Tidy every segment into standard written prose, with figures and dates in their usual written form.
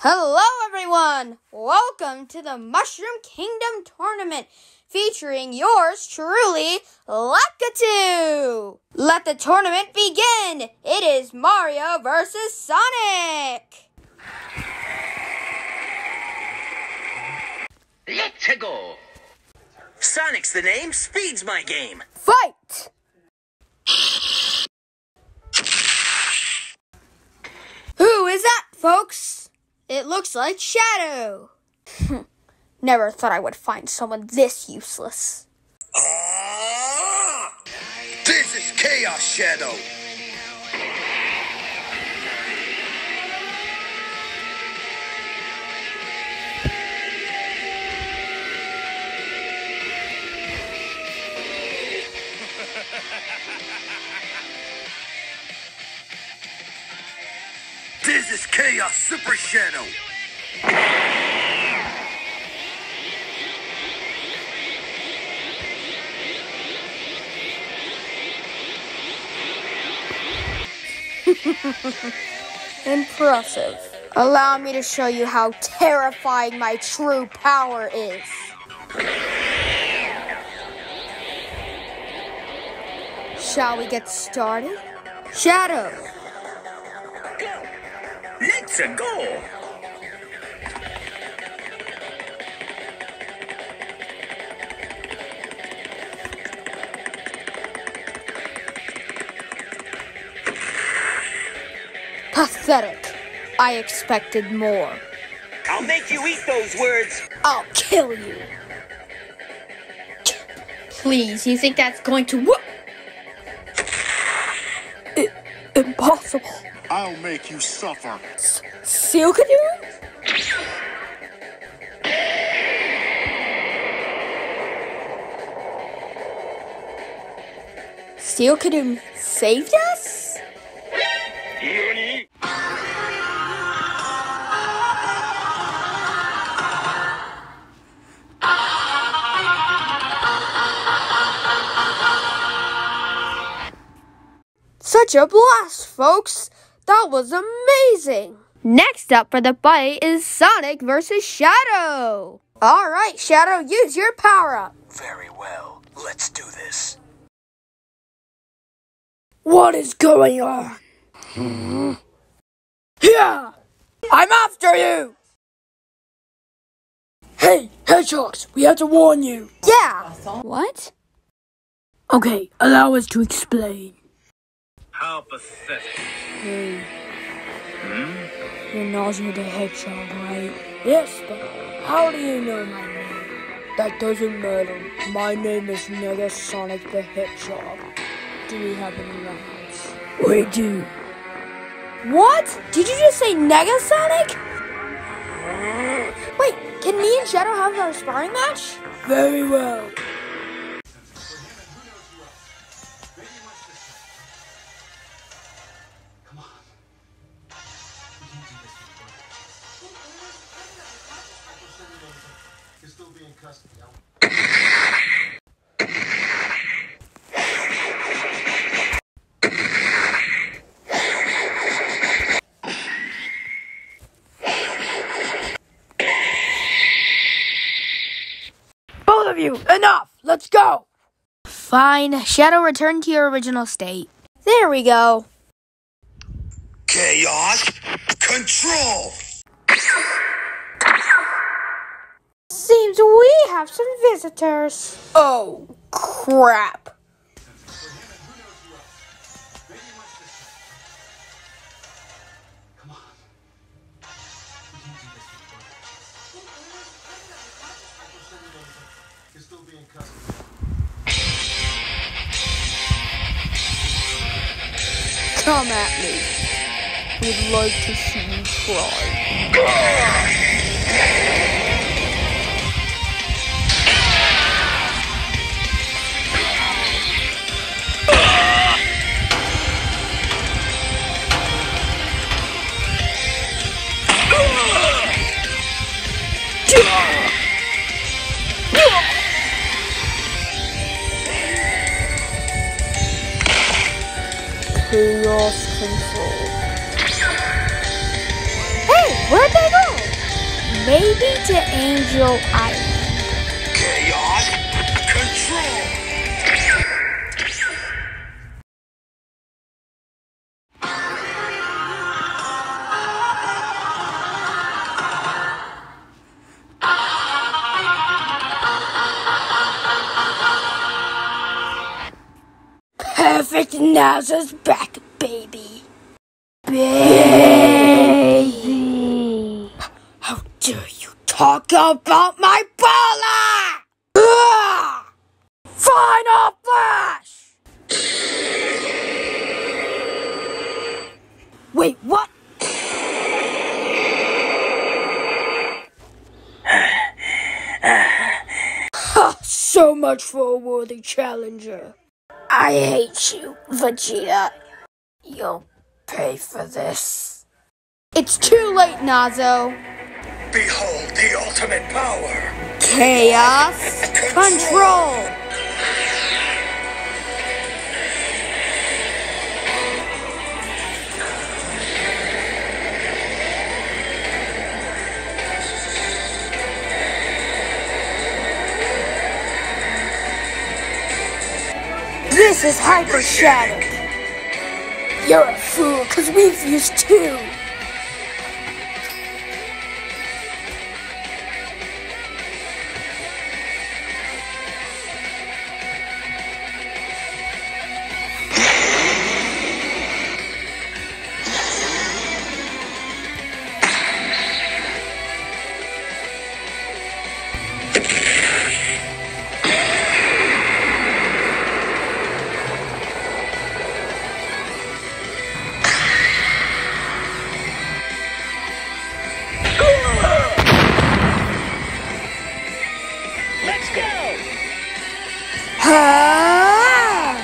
Hello everyone! Welcome to the Mushroom Kingdom Tournament featuring yours truly, Lakitu! Let the tournament begin! It is Mario vs. Sonic! Let's go! Sonic's the name, speed's my game! Fight! Who is that, folks? It looks like Shadow. Never thought I would find someone this useless. This is Chaos Shadow. This is Chaos Super Shadow. Impressive. Allow me to show you how terrifying my true power is. Shall we get started? Shadow! Let's go! Pathetic. I expected more. I'll make you eat those words! I'll kill you. Please, you think that's going to work? Impossible. I'll make you suffer. Silkadoon? Silkadoon saved us? Nani? Such a blast, folks! That was amazing! Next up for the fight is Sonic vs. Shadow! Alright, Shadow, use your power-up! Very well, let's do this. What is going on? Yeah! I'm after you! Hey, Hedgehogs, we have to warn you. Yeah! What? Okay, allow us to explain. How pathetic. Hey, you're Nausea the Hedgehog, right? Yes, but how do you know my name? That doesn't matter. My name is Negasonic the Hedgehog. Do we have any rounds? We do. What? Did you just say Negasonic? Wait, can me and Shadow have our sparring match? Very well. Both of you, enough! Let's go! Fine. Shadow, return to your original state. There we go. Chaos Control. Seems we have some visitors. Oh, crap. Come at me. We'd like to see you try. Chaos Control. Hey, where'd they go? maybe to Angel Island. Chaos Control. Perfect Now's back, baby. Baby. How dare you talk about my baller? Ah! Final Flash! Wait, what? Ha, so much for a worthy challenger. I hate you, Vegeta. You'll pay for this. It's too late, Nazo. Behold the ultimate power. Chaos Control. This is Hyper Shadow. You're a fool, because we've used two. Let's go! Ah!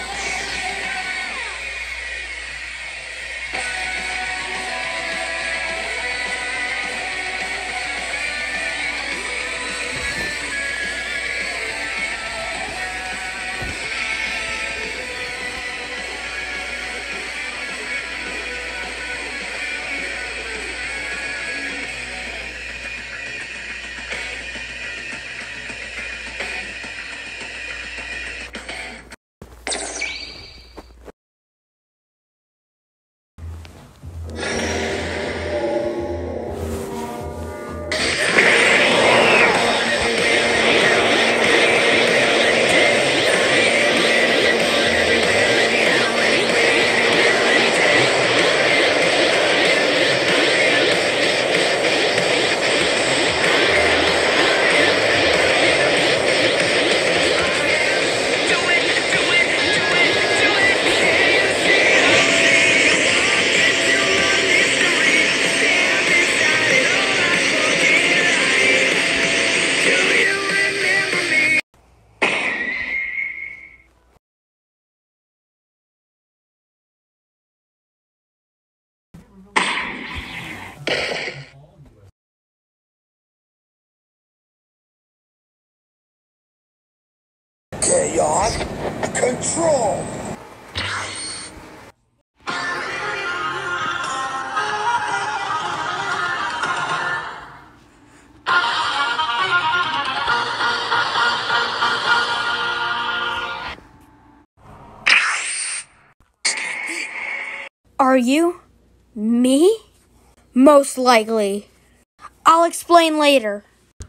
Chaos Control. Are you? Me? Most likely. I'll explain later.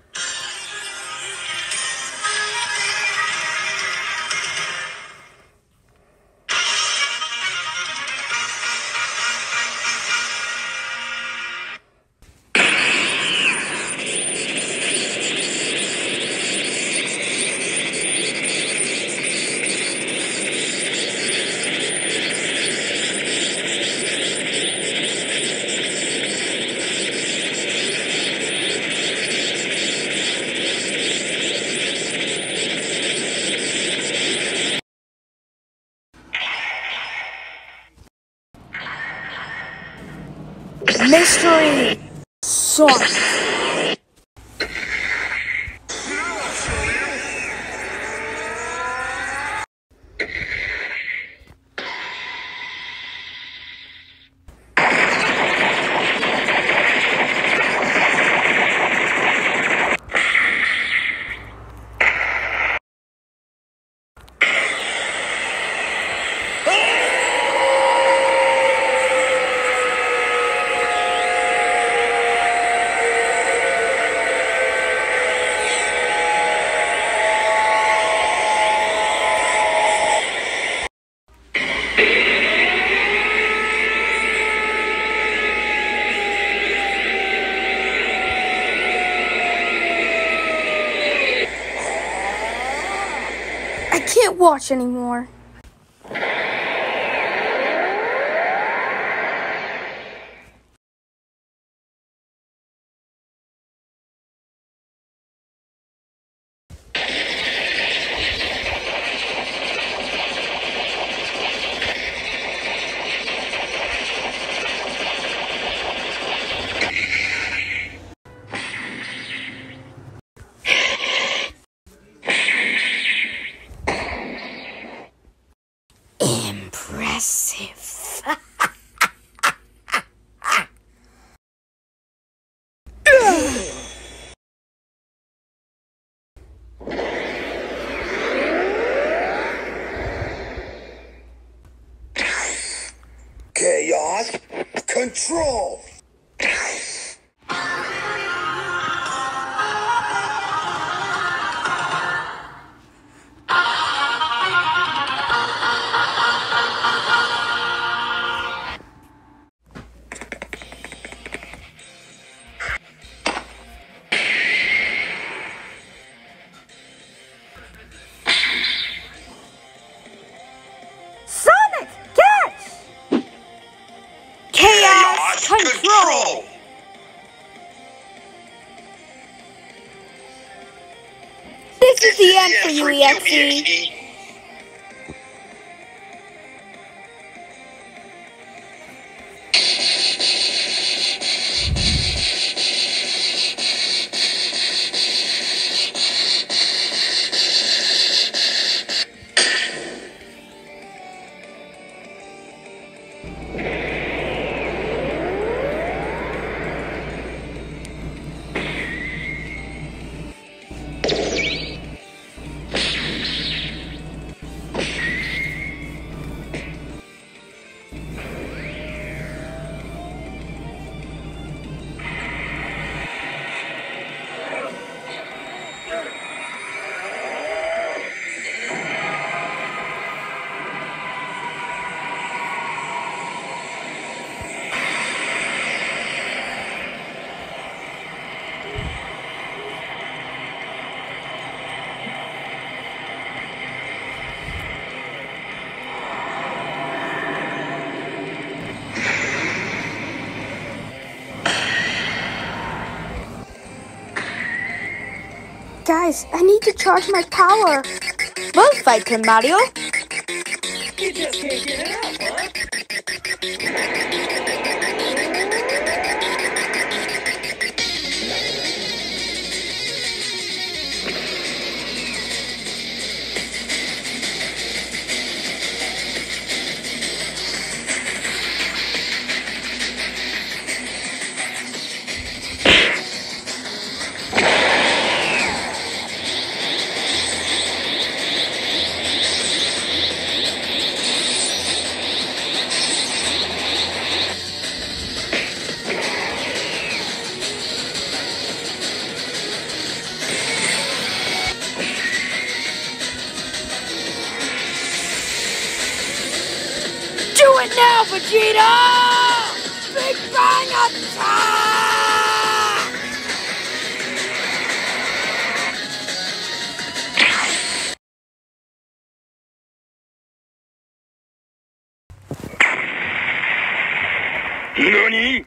Mystery Sonic. I can't watch anymore. Impressive. Chaos control. Sonic, catch! Chaos control. This is the end for you, EXE. Guys, I need to charge my power. We'll fight him, Mario. You just can't get it up, huh? Do it now, Vegeta! Big Bang attack! NANI?!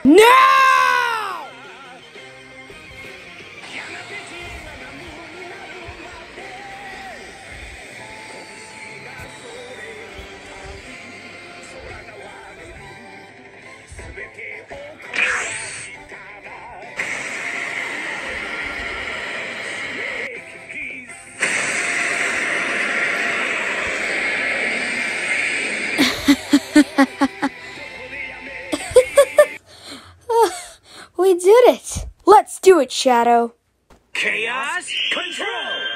Now! We did it! Let's do it, Shadow. Chaos Control!